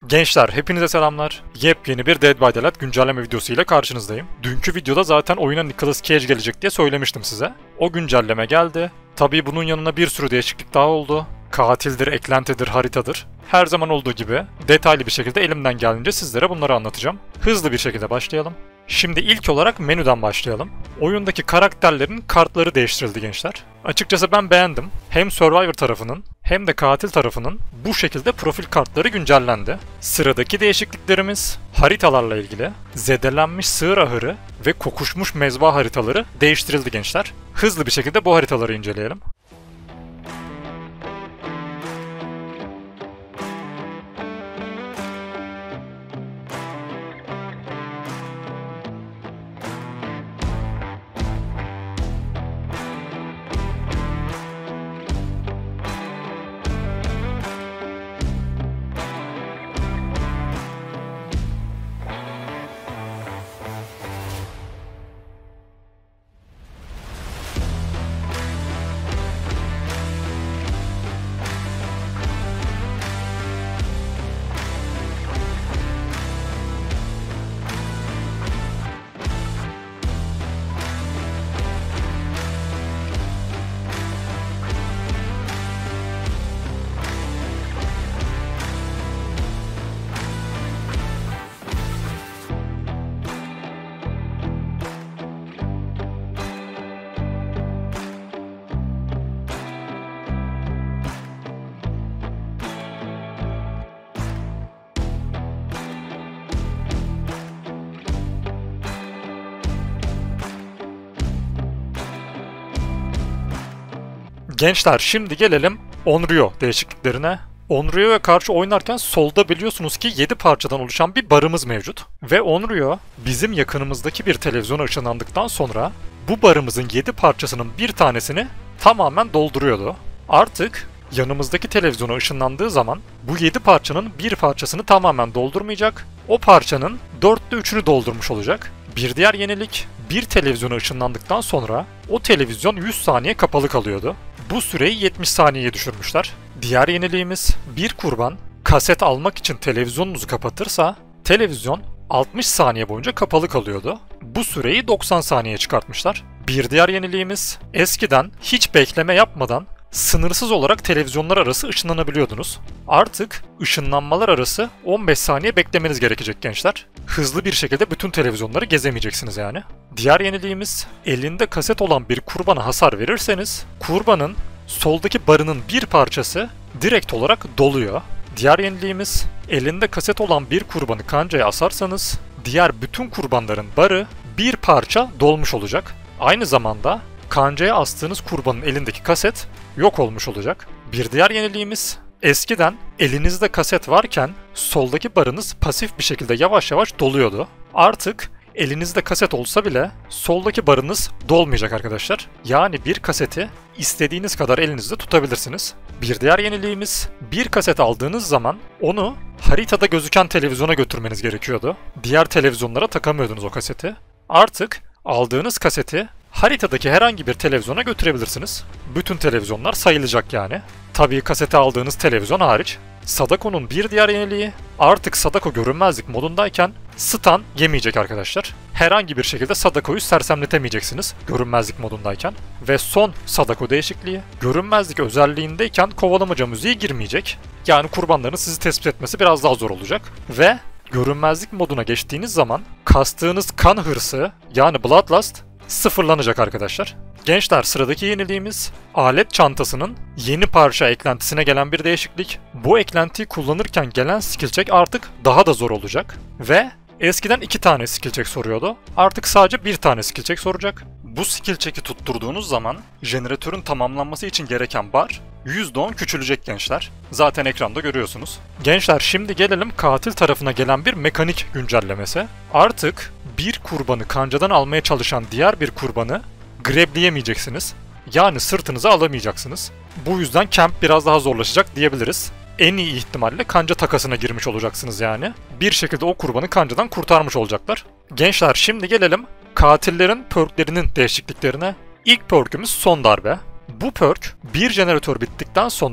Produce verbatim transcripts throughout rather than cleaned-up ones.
Gençler hepinize selamlar. Yepyeni bir Dead by Daylight güncelleme videosu ile karşınızdayım. Dünkü videoda zaten oyuna Nicolas Cage gelecek diye söylemiştim size. O güncelleme geldi. Tabii bunun yanına bir sürü değişiklik daha oldu. Katildir, eklentidir, haritadır. Her zaman olduğu gibi detaylı bir şekilde elimden geldiğince sizlere bunları anlatacağım. Hızlı bir şekilde başlayalım. Şimdi ilk olarak menüden başlayalım. Oyundaki karakterlerin kartları değiştirildi gençler. Açıkçası ben beğendim. Hem Survivor tarafının hem de katil tarafının bu şekilde profil kartları güncellendi. Sıradaki değişikliklerimiz haritalarla ilgili. Zedelenmiş sığır ahırı ve kokuşmuş mezba haritaları değiştirildi gençler. Hızlı bir şekilde bu haritaları inceleyelim. Gençler şimdi gelelim Onryo değişikliklerine. Onryo'ya karşı oynarken solda biliyorsunuz ki yedi parçadan oluşan bir barımız mevcut. Ve Onryo bizim yakınımızdaki bir televizyona ışınlandıktan sonra bu barımızın yedi parçasının bir tanesini tamamen dolduruyordu. Artık yanımızdaki televizyona ışınlandığı zaman bu yedi parçanın bir parçasını tamamen doldurmayacak, o parçanın dörtte üçünü doldurmuş olacak. Bir diğer yenilik, bir televizyona ışınlandıktan sonra o televizyon yüz saniye kapalı kalıyordu. Bu süreyi yetmiş saniyeye düşürmüşler. Diğer yeniliğimiz, bir kurban kaset almak için televizyonunuzu kapatırsa televizyon altmış saniye boyunca kapalı kalıyordu. Bu süreyi doksan saniyeye çıkartmışlar. Bir diğer yeniliğimiz, eskiden hiç bekleme yapmadan sınırsız olarak televizyonlar arası ışınlanabiliyordunuz. Artık ışınlanmalar arası on beş saniye beklemeniz gerekecek gençler. Hızlı bir şekilde bütün televizyonları gezemeyeceksiniz yani. Diğer yeniliğimiz, elinde kaset olan bir kurbana hasar verirseniz kurbanın soldaki barının bir parçası direkt olarak doluyor. Diğer yeniliğimiz, elinde kaset olan bir kurbanı kancaya asarsanız diğer bütün kurbanların barı bir parça dolmuş olacak. Aynı zamanda kancaya astığınız kurbanın elindeki kaset yok olmuş olacak. Bir diğer yeniliğimiz, eskiden elinizde kaset varken soldaki barınız pasif bir şekilde yavaş yavaş doluyordu. Artık elinizde kaset olsa bile soldaki barınız dolmayacak arkadaşlar. Yani bir kaseti istediğiniz kadar elinizde tutabilirsiniz. Bir diğer yeniliğimiz, bir kaset aldığınız zaman onu haritada gözüken televizyona götürmeniz gerekiyordu. Diğer televizyonlara takamıyordunuz o kaseti. Artık aldığınız kaseti haritadaki herhangi bir televizyona götürebilirsiniz. Bütün televizyonlar sayılacak yani. Tabii kasete aldığınız televizyon hariç. Sadako'nun bir diğer yeniliği, artık Sadako görünmezlik modundayken stun yemeyecek arkadaşlar. Herhangi bir şekilde Sadako'yu sersemletemeyeceksiniz görünmezlik modundayken. Ve son Sadako değişikliği, görünmezlik özelliğindeyken kovalamaca müziği girmeyecek. Yani kurbanların sizi tespit etmesi biraz daha zor olacak. Ve görünmezlik moduna geçtiğiniz zaman kastığınız kan hırsı yani Bloodlust sıfırlanacak arkadaşlar. Gençler sıradaki yeniliğimiz, alet çantasının yeni parça eklentisine gelen bir değişiklik. Bu eklentiyi kullanırken gelen skill check artık daha da zor olacak. Ve eskiden iki tane skill check soruyordu. Artık sadece bir tane skill check soracak. Bu skill check'i tutturduğunuz zaman jeneratörün tamamlanması için gereken bar yüzde on küçülecek gençler. Zaten ekranda görüyorsunuz. Gençler şimdi gelelim katil tarafına gelen bir mekanik güncellemesi. Artık bir kurbanı kancadan almaya çalışan diğer bir kurbanı grableyemeyeceksiniz. Yani sırtınıza alamayacaksınız. Bu yüzden camp biraz daha zorlaşacak diyebiliriz. En iyi ihtimalle kanca takasına girmiş olacaksınız yani. Bir şekilde o kurbanı kancadan kurtarmış olacaklar. Gençler şimdi gelelim katillerin perklerinin değişikliklerine. İlk perkümüz son darbe. Bu perk bir jeneratör bittikten sonra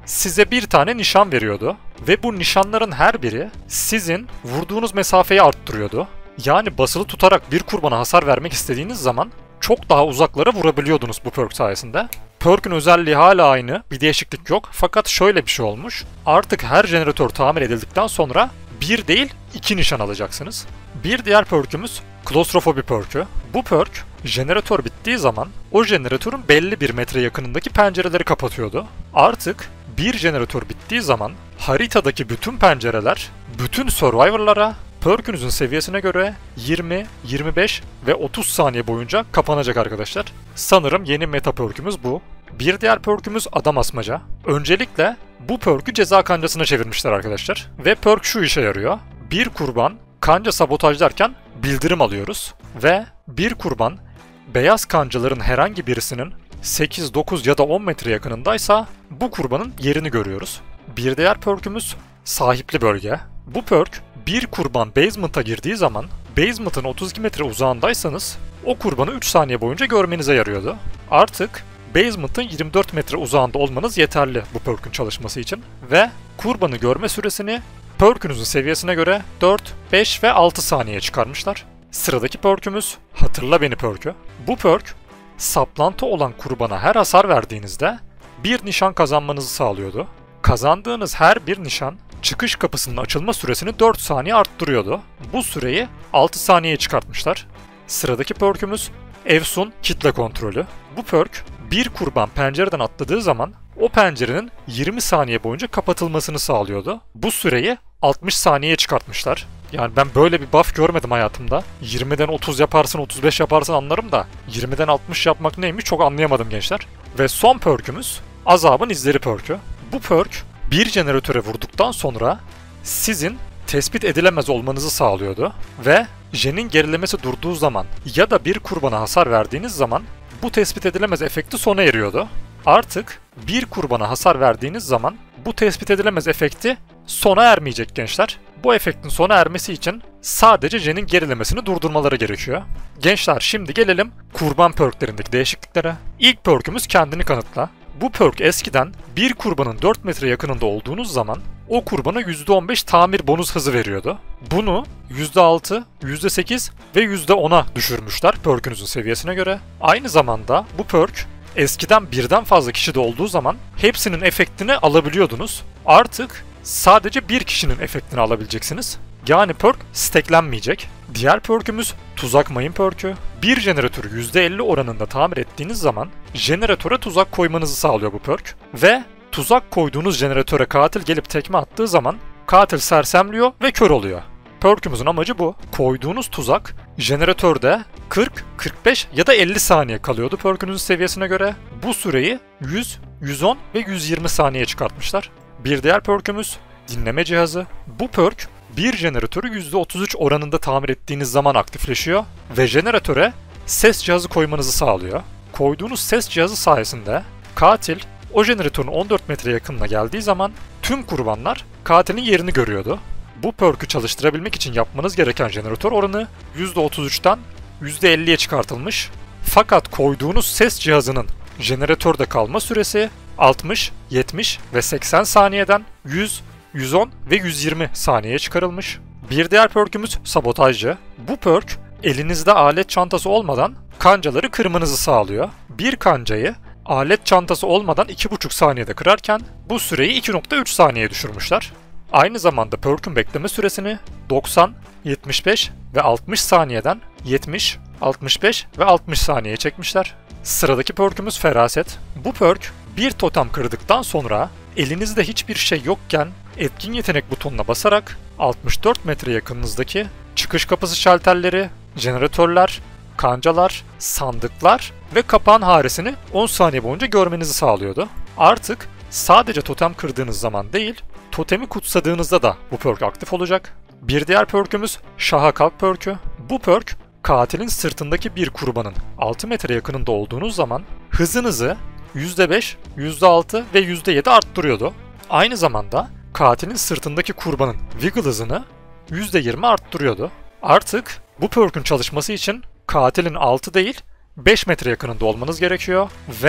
size bir tane nişan veriyordu. Ve bu nişanların her biri sizin vurduğunuz mesafeyi arttırıyordu. Yani basılı tutarak bir kurbana hasar vermek istediğiniz zaman çok daha uzaklara vurabiliyordunuz bu perk sayesinde. Perk'ün özelliği hala aynı, bir değişiklik yok. Fakat şöyle bir şey olmuş. Artık her jeneratör tamir edildikten sonra bir değil iki nişan alacaksınız. Bir diğer perk'ümüz Klostrofobi perk'ü. Bu perk, jeneratör bittiği zaman o jeneratörün belli bir metre yakınındaki pencereleri kapatıyordu. Artık bir jeneratör bittiği zaman haritadaki bütün pencereler, bütün survivor'lara perk'ünüzün seviyesine göre yirmi, yirmi beş ve otuz saniye boyunca kapanacak arkadaşlar. Sanırım yeni meta perk'ümüz bu. Bir diğer perk'ümüz Adam Asmaca. Öncelikle bu perk'ü ceza kancasına çevirmişler arkadaşlar. Ve perk şu işe yarıyor. Bir kurban kanca sabotajlarken bildirim alıyoruz. Ve bir kurban beyaz kancaların herhangi birisinin sekiz, dokuz ya da on metre yakınındaysa bu kurbanın yerini görüyoruz. Bir diğer perk'ümüz Sahipli Bölge. Bu perk bir kurban basement'a girdiği zaman basement'ın otuz iki metre uzağındaysanız o kurbanı üç saniye boyunca görmenize yarıyordu. Artık basement'ın yirmi dört metre uzağında olmanız yeterli bu perk'ün çalışması için ve kurbanı görme süresini perk'ünüzün seviyesine göre dört, beş ve altı saniye çıkarmışlar. Sıradaki perk'ümüz Hatırla Beni perk'ü. Bu perk saplantı olan kurbana her hasar verdiğinizde bir nişan kazanmanızı sağlıyordu. Kazandığınız her bir nişan çıkış kapısının açılma süresini dört saniye arttırıyordu. Bu süreyi altı saniyeye çıkartmışlar. Sıradaki perk'ümüz Efsun Kitle Kontrolü. Bu perk bir kurban pencereden atladığı zaman o pencerenin yirmi saniye boyunca kapatılmasını sağlıyordu. Bu süreyi altmış saniyeye çıkartmışlar. Yani ben böyle bir buff görmedim hayatımda. yirmiden otuz yaparsın, otuz beş yaparsın anlarım da yirmiden altmış yapmak neymiş çok anlayamadım gençler. Ve son perk'ümüz Azabın İzleri perk'ü. Bu perk bir jeneratöre vurduktan sonra sizin tespit edilemez olmanızı sağlıyordu ve jenin gerilemesi durduğu zaman ya da bir kurbana hasar verdiğiniz zaman bu tespit edilemez efekti sona eriyordu. Artık bir kurbana hasar verdiğiniz zaman bu tespit edilemez efekti sona ermeyecek gençler. Bu efektin sona ermesi için sadece jenin gerilemesini durdurmaları gerekiyor. Gençler şimdi gelelim kurban perklerindeki değişikliklere. İlk perk'ümüz Kendini Kanıtla. Bu perk eskiden bir kurbanın dört metre yakınında olduğunuz zaman o kurbana yüzde on beş tamir bonus hızı veriyordu. Bunu yüzde altı, yüzde sekiz ve yüzde ona düşürmüşler perk'ünüzün seviyesine göre. Aynı zamanda bu perk eskiden birden fazla kişi de olduğu zaman hepsinin efektini alabiliyordunuz. Artık sadece bir kişinin efektini alabileceksiniz. Yani perk stacklenmeyecek. Diğer perk'ümüz Tuzak Mayın perk'ü. Bir jeneratörü yüzde elli oranında tamir ettiğiniz zaman jeneratöre tuzak koymanızı sağlıyor bu perk. Ve tuzak koyduğunuz jeneratöre katil gelip tekme attığı zaman katil sersemliyor ve kör oluyor. Perk'ümüzün amacı bu. Koyduğunuz tuzak jeneratörde kırk, kırk beş ya da elli saniye kalıyordu perk'ünüzün seviyesine göre. Bu süreyi yüz, yüz on ve yüz yirmi saniye çıkartmışlar. Bir diğer perk'ümüz Dinleme Cihazı. Bu perk bir jeneratörü yüzde otuz üç oranında tamir ettiğiniz zaman aktifleşiyor ve jeneratöre ses cihazı koymanızı sağlıyor. Koyduğunuz ses cihazı sayesinde katil o jeneratörün on dört metre yakınına geldiği zaman tüm kurbanlar katilin yerini görüyordu. Bu perk'ü çalıştırabilmek için yapmanız gereken jeneratör oranı yüzde otuz üçten yüzde elliye çıkartılmış. Fakat koyduğunuz ses cihazının jeneratörde kalma süresi altmış, yetmiş ve seksen saniyeden yüz, yüz on ve yüz yirmi saniyeye çıkarılmış. Bir diğer perk'ümüz Sabotajcı. Bu perk elinizde alet çantası olmadan kancaları kırmanızı sağlıyor. Bir kancayı alet çantası olmadan iki buçuk saniyede kırarken bu süreyi iki nokta üç saniyeye düşürmüşler. Aynı zamanda perk'ün bekleme süresini doksan, yetmiş beş ve altmış saniyeden yetmiş, altmış beş ve altmış saniyeye çekmişler. Sıradaki perk'ümüz Feraset. Bu perk bir totem kırdıktan sonra elinizde hiçbir şey yokken etkin yetenek butonuna basarak altmış dört metre yakınınızdaki çıkış kapısı şalterleri, jeneratörler, kancalar, sandıklar ve kapağın haresini on saniye boyunca görmenizi sağlıyordu. Artık sadece totem kırdığınız zaman değil, totemi kutsadığınızda da bu perk aktif olacak. Bir diğer perk'ümüz Şaha Kalk perk'ü. Bu perk katilin sırtındaki bir kurbanın altı metre yakınında olduğunuz zaman hızınızı yüzde beş, yüzde altı ve yüzde yedi arttırıyordu. Aynı zamanda katilin sırtındaki kurbanın wiggle hızını yüzde yirmi arttırıyordu. Artık bu perk'ün çalışması için katilin altı değil beş metre yakınında olmanız gerekiyor ve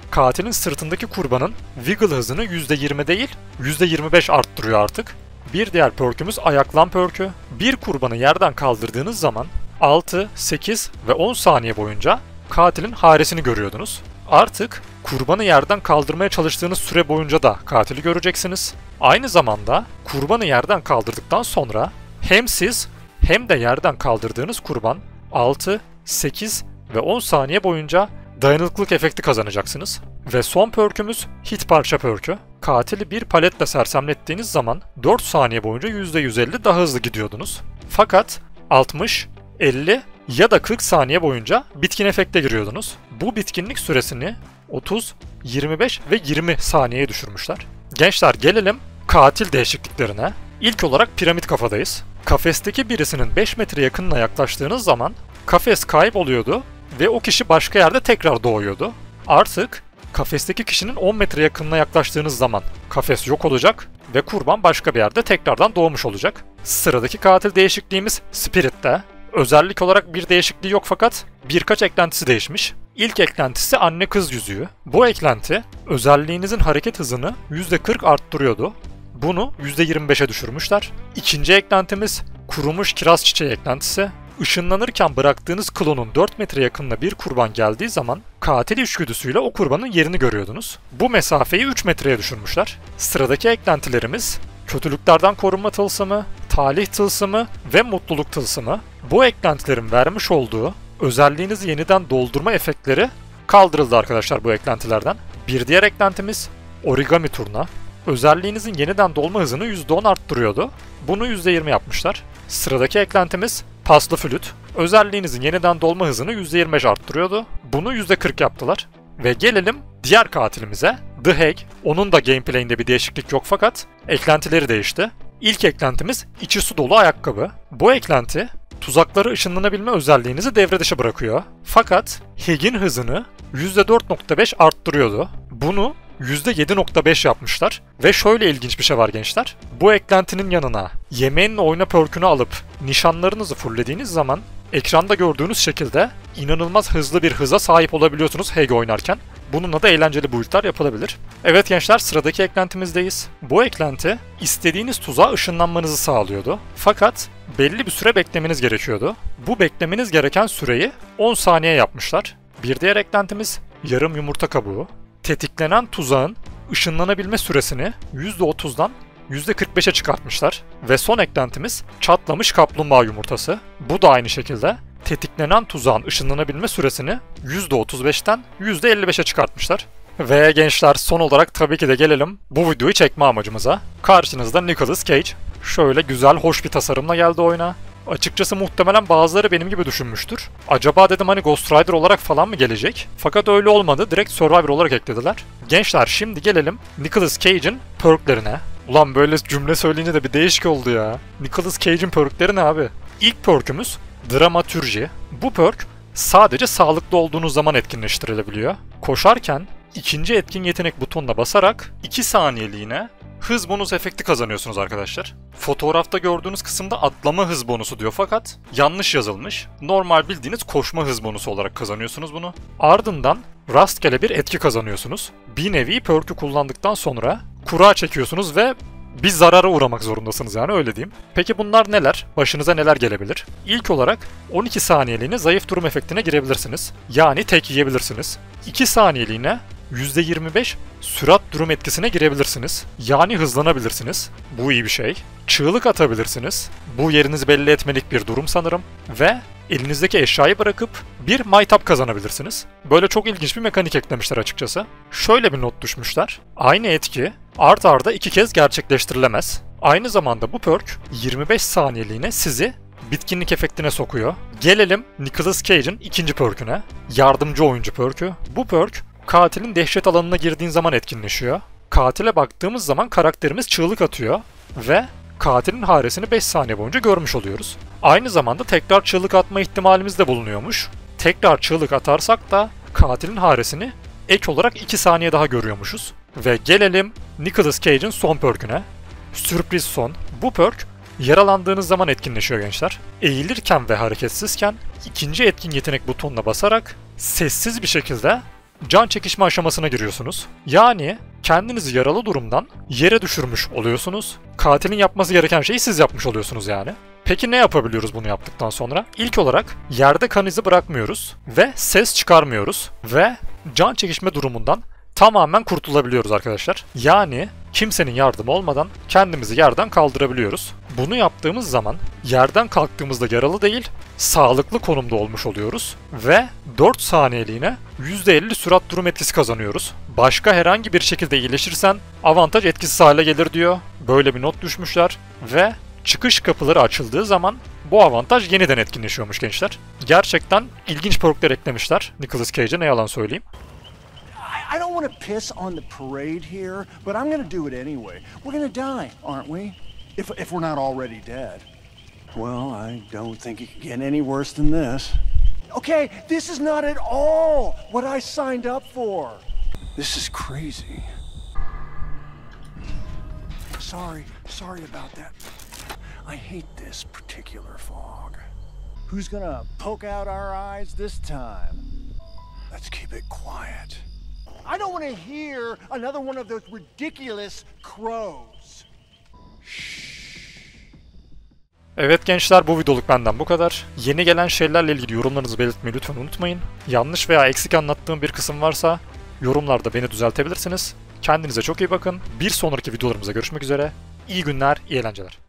katilin sırtındaki kurbanın wiggle hızını yüzde yirmi değil yüzde yirmi beş arttırıyor artık. Bir diğer perk'ümüz ayaklan perk'ü. Bir kurbanı yerden kaldırdığınız zaman altı, sekiz ve on saniye boyunca katilin haresini görüyordunuz. Artık kurbanı yerden kaldırmaya çalıştığınız süre boyunca da katili göreceksiniz. Aynı zamanda kurbanı yerden kaldırdıktan sonra hem siz hem de yerden kaldırdığınız kurban altı, sekiz ve on saniye boyunca dayanıklılık efekti kazanacaksınız. Ve son perk'ümüz hit parça perk'ü. Katili bir paletle sersemlettiğiniz zaman dört saniye boyunca yüzde yüz elli daha hızlı gidiyordunuz. Fakat altmış, elli ya da kırk saniye boyunca bitkin efekte giriyordunuz. Bu bitkinlik süresini otuz, yirmi beş ve yirmi saniyeye düşürmüşler. Gençler gelelim katil değişikliklerine. İlk olarak piramit kafadayız. Kafesteki birisinin beş metre yakınına yaklaştığınız zaman kafes kayboluyordu ve o kişi başka yerde tekrar doğuyordu. Artık kafesteki kişinin on metre yakınına yaklaştığınız zaman kafes yok olacak ve kurban başka bir yerde tekrardan doğmuş olacak. Sıradaki katil değişikliğimiz Spirit'te. Özellik olarak bir değişikliği yok fakat birkaç eklentisi değişmiş. İlk eklentisi anne kız yüzüğü. Bu eklenti özelliğinizin hareket hızını yüzde kırk arttırıyordu. Bunu yüzde yirmi beşe düşürmüşler. İkinci eklentimiz kurumuş kiraz çiçeği eklentisi. Işınlanırken bıraktığınız klonun dört metre yakınına bir kurban geldiği zaman katil içgüdüsüyle o kurbanın yerini görüyordunuz. Bu mesafeyi üç metreye düşürmüşler. Sıradaki eklentilerimiz kötülüklerden korunma tılsımı, talih tılsımı ve mutluluk tılsımı. Bu eklentilerin vermiş olduğu özelliğinizi yeniden doldurma efektleri kaldırıldı arkadaşlar bu eklentilerden. Bir diğer eklentimiz origami turna. Özelliğinizin yeniden dolma hızını yüzde on arttırıyordu. Bunu yüzde yirmi yapmışlar. Sıradaki eklentimiz paslı flüt. Özelliğinizin yeniden dolma hızını yüzde yirmi beş arttırıyordu. Bunu yüzde kırk yaptılar. Ve gelelim diğer katilimize, The Hag. Onun da gameplay'inde bir değişiklik yok fakat eklentileri değişti. İlk eklentimiz içi su dolu ayakkabı. Bu eklenti tuzakları ışınlanabilme özelliğinizi devre dışı bırakıyor. Fakat Hag'in hızını yüzde dört nokta beş arttırıyordu. Bunu yüzde yedi nokta beş yapmışlar. Ve şöyle ilginç bir şey var gençler. Bu eklentinin yanına yemeğinle oyna perk'ünü alıp nişanlarınızı fulllediğiniz zaman ekranda gördüğünüz şekilde inanılmaz hızlı bir hıza sahip olabiliyorsunuz Hag oynarken. Bununla da eğlenceli build'ler yapılabilir. Evet gençler sıradaki eklentimizdeyiz. Bu eklenti istediğiniz tuzağa ışınlanmanızı sağlıyordu. Fakat belli bir süre beklemeniz gerekiyordu. Bu beklemeniz gereken süreyi on saniye yapmışlar. Bir diğer eklentimiz yarım yumurta kabuğu. Tetiklenen tuzağın ışınlanabilme süresini yüzde otuzdan yüzde kırk beşe çıkartmışlar. Ve son eklentimiz çatlamış kaplumbağa yumurtası. Bu da aynı şekilde tetiklenen tuzağın ışınlanabilme süresini yüzde otuz beşten yüzde elli beşe çıkartmışlar. Ve gençler son olarak tabii ki de gelelim bu videoyu çekme amacımıza. Karşınızda Nicolas Cage. Şöyle güzel, hoş bir tasarımla geldi oyuna. Açıkçası muhtemelen bazıları benim gibi düşünmüştür. Acaba dedim hani Ghost Rider olarak falan mı gelecek? Fakat öyle olmadı. Direkt Survivor olarak eklediler. Gençler şimdi gelelim Nicolas Cage'in perklerine. Ulan böyle cümle söyleyince de bir değişik oldu ya. Nicolas Cage'in perkleri ne abi? İlk perkümüz Dramatürji. Bu perk sadece sağlıklı olduğunuz zaman etkinleştirilebiliyor. Koşarken ikinci etkin yetenek butonuna basarak iki saniyeliğine hız bonus efekti kazanıyorsunuz arkadaşlar. Fotoğrafta gördüğünüz kısımda atlama hız bonusu diyor fakat yanlış yazılmış. Normal bildiğiniz koşma hız bonusu olarak kazanıyorsunuz bunu. Ardından rastgele bir etki kazanıyorsunuz. Bir nevi perk'ü kullandıktan sonra kura çekiyorsunuz ve bir zarara uğramak zorundasınız yani öyle diyeyim. Peki bunlar neler? Başınıza neler gelebilir? İlk olarak on iki saniyeliğine zayıf durum efektine girebilirsiniz. Yani tek yiyebilirsiniz. iki saniyeliğine yüzde yirmi beş sürat durum etkisine girebilirsiniz. Yani hızlanabilirsiniz. Bu iyi bir şey. Çığlık atabilirsiniz. Bu yerinizi belli etmelik bir durum sanırım. Ve elinizdeki eşyayı bırakıp bir maytap kazanabilirsiniz. Böyle çok ilginç bir mekanik eklemişler açıkçası. Şöyle bir not düşmüşler. Aynı etki art arda iki kez gerçekleştirilemez. Aynı zamanda bu perk yirmi beş saniyeliğine sizi bitkinlik efektine sokuyor. Gelelim Nicolas Cage'in ikinci perküne. Yardımcı oyuncu perkü. Bu perk katilin dehşet alanına girdiğin zaman etkinleşiyor. Katile baktığımız zaman karakterimiz çığlık atıyor ve katilin haresini beş saniye boyunca görmüş oluyoruz. Aynı zamanda tekrar çığlık atma ihtimalimiz de bulunuyormuş. Tekrar çığlık atarsak da katilin haresini ek olarak iki saniye daha görüyormuşuz. Ve gelelim Nicolas Cage'in son perküne. Sürpriz son. Bu perk yaralandığınız zaman etkinleşiyor gençler. Eğilirken ve hareketsizken ikinci etkin yetenek butonuna basarak sessiz bir şekilde can çekişme aşamasına giriyorsunuz. Yani kendinizi yaralı durumdan yere düşürmüş oluyorsunuz. Katilin yapması gereken şeyi siz yapmış oluyorsunuz yani. Peki ne yapabiliyoruz bunu yaptıktan sonra? İlk olarak yerde kan izi bırakmıyoruz ve ses çıkarmıyoruz ve can çekişme durumundan tamamen kurtulabiliyoruz arkadaşlar. Yani kimsenin yardımı olmadan kendimizi yerden kaldırabiliyoruz. Bunu yaptığımız zaman yerden kalktığımızda yaralı değil, sağlıklı konumda olmuş oluyoruz ve dört saniyeliğine yüzde elli sürat durum etkisi kazanıyoruz. Başka herhangi bir şekilde iyileşirsen avantaj etkisiz hale gelir diyor. Böyle bir not düşmüşler ve çıkış kapıları açıldığı zaman bu avantaj yeniden etkinleşiyormuş gençler. Gerçekten ilginç perkler eklemişler Nicolas Cage'e, ne yalan söyleyeyim. I don't want to piss on the parade here, but I'm going to do it anyway. We're going to die, aren't we? If, if we're not already dead. Well, I don't think it can get any worse than this. Okay, this is not at all what I signed up for. This is crazy. Sorry, sorry about that. I hate this particular fog. Who's gonna poke out our eyes this time? Let's keep it quiet. I don't want to hear another one of those ridiculous crows. Evet gençler, bu videoluk benden bu kadar. Yeni gelen şeylerle ilgili yorumlarınızı belirtmeyi lütfen unutmayın. Yanlış veya eksik anlattığım bir kısım varsa yorumlarda beni düzeltebilirsiniz. Kendinize çok iyi bakın. Bir sonraki videolarımıza görüşmek üzere. İyi günler, iyi eğlenceler.